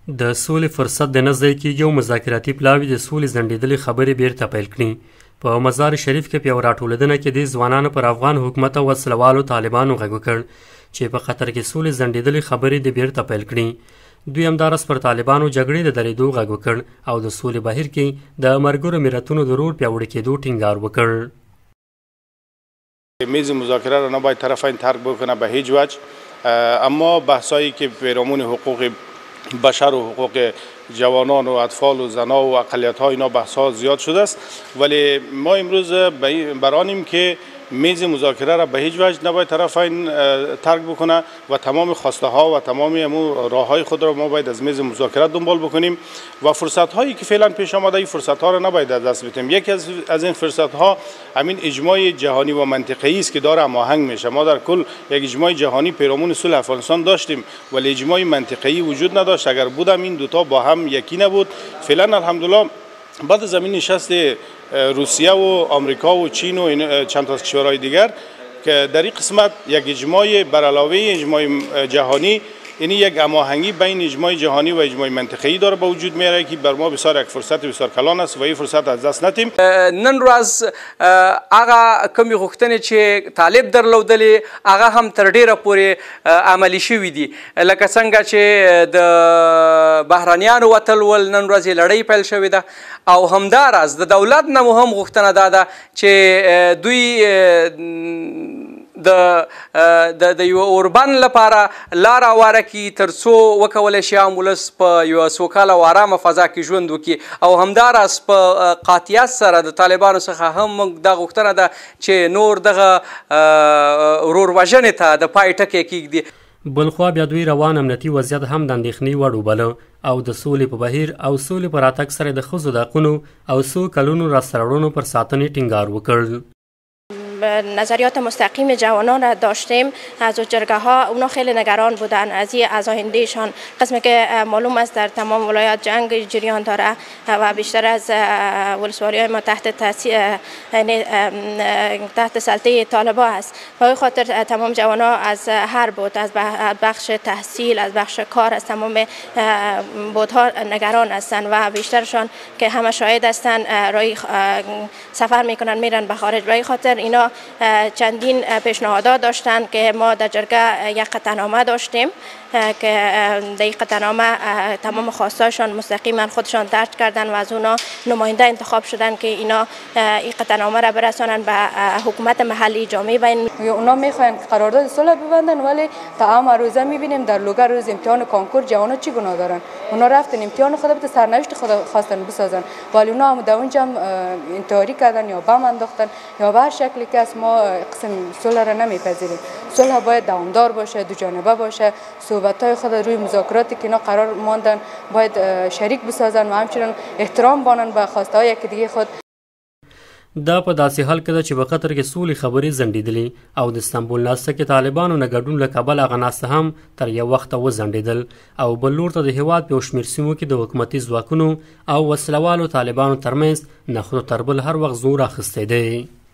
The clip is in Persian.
د سولې فرصت د نه ځای کېږي او مذاکراتي پلاوي د سولې ځنډېدلې خبرې بېرته پیل کړي. په مزار شریف کې په یوه راټولېدنه کې دې ځوانانو پر افغان حکومت او وسلوالو طالبانو غږ وکړ چې په قطر کې سولې ځنډېدلې خبرې دې بېرته پیل کړي. دوی همدراز پر طالبانو جګړې د درېدو غږ وکړ او د سولې بهیر کې د ملګرو ملتونو د رول پیاوړي کېدو ټینګار وکړ. میز مذاکره را نباید طرفین ترک بکنه به هیچ وجه، اما بحثایی که پیرامون حقوق بشر و حقوق جوانان و اطفال و زنا و اقلیت ها اینا بحث ها زیاد شده است، ولی ما امروز برانیم که میز مذاکره را به هیچ وجه نباید طرفین ترک بکنه و تمام خواسته ها و تمام راه های خود را ما باید از میز مذاکره دنبال بکنیم و فرصت هایی که فعلا پیش آمده این فرصت ها را نباید از دست بدیم. یکی از این فرصت ها همین اجماع جهانی و منطقه‌ای است که داره هماهنگ میشه. ما در کل یک اجماع جهانی پیرامون صلح افغانستان داشتیم ولی اجماع منطقه‌ای وجود نداشت. اگر بودم این دوتا با هم یکی نبود. فعلا الحمدلله بعد از زمین نشست روسیه و آمریکا و چین و چند تا کشورهای دیگر که در این قسمت یک اجماع بر علاوه اجماع جهانی، یعنی یک هماهنگی بین اجماع جهانی و اجماع منطقه‌ای داره به وجود میاره که بر ما بسیار یک فرصت بسیار کلان است و این فرصت از دست ندیم. نن ورځ هغه کومې غوښتنې چې طالب درلودلې هغه هم تر ډیره پورې عملي شوي دي، لکه څنګه چې د بهرنیانو وتل ول نن ورځ یې لړۍ پیل شوې ده او همداراز د دولت نه مو هم غوښتنه دا ده چې دوی د یو اوربان لپاره لار هواره کړي تر څو وکولی شي عام ولس په یوه سوکاله او ارامه فضا کې ژوند وکړي او همداراز په قاطعیت سره د طالبانو څخه هم موږ دا غوښتنه ده چې نور دغه ورور وژنې ته د پای ټکی کېږدي. بلخوا بیا دوی روان امنیتي وضعیت هم د اندېښنې وړ وباله او د سولې په بهیر او سولې په راتګ سره د ښځو د حقونو او څو کلونو لاسته راوړنو پر ساتنې ټینګار وکړ. نظریات مستقیم جوانان را داشتیم از جرگه ها، اونا خیلی نگران بودن از این از آیندهشان. قسمی که معلوم است در تمام ولایت جنگ جریان داره و بیشتر از ولسوالی های ما تحت سلطه طالبا است. به خاطر تمام جوانان از هر بود، از بخش تحصیل، از بخش کار، از تمام بودها نگران هستند و بیشترشان که همه شاهد هستند رای سفر میکنن میرن به خارج. به خاطر اینا چندین پیشنهادات داشتن که ما در جرگه یک قطعنامه داشتیم که در این قطعنامه تمام خواستاشان مستقیما خودشان درج کردن و از اونا نماینده انتخاب شدن که اینا این قطعنامه را برسانن به حکومت محلی جامعه بین. اونا میخواین قرارداد صلح ببندن ولی تا هم روزه میبینیم در لوگر روز امتحان کنکور جوانا چی گناه دارن. اونا رفتن امتحان خود به سرنوشت خود خواستن بسازن ولی اونا هم در اونجا انتحاری کردن یا بم انداختن یا به هر شکلی که ما قسم صلح را نمیپذیریم. صلح باید دوامدار باشه، دو جانبه باشه. صحبت‌های خود روی مذاکراتی که اینا قرار ماندن باید شریک بسازن و همچنین احترام بانن به خواسته‌های یک دیگه خود. دا په داسې حال کې ده چې په قطر کې سولې خبرې ځنډېدلې او د استانبول ناسته کې طالبانو نه ګډون له کبله هغه ناسته هم تر یو وخته وځنډېدل او بل لور ته د هیواد په یو شمېر سیمو کې د حکومتي ځواکونو او وسلوالو طالبانو ترمنځ نښتو تربل هر وخت زور اخیستی دی.